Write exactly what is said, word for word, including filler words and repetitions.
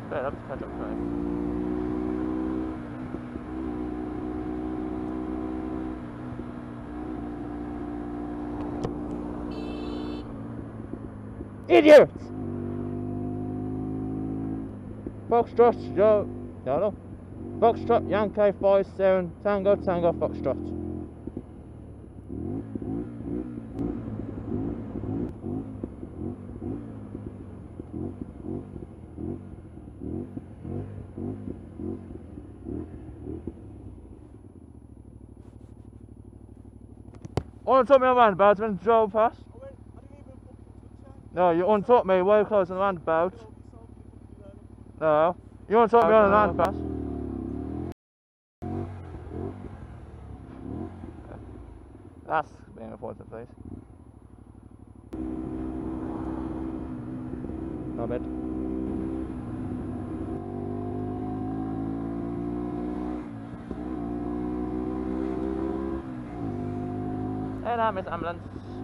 Straight up to catch up train. Idiot! Foxtrot, Joe. No, no. Foxtrot, Yankee five seven, Tango, Tango, Foxtrot. Untook me on the roundabout when I drove past. I went, I didn't even fucking touch her. No, you untook me way close on the roundabout. No, you untook me on the roundabout. That's being important, please. No bad. Hey there, Miss Ambulance.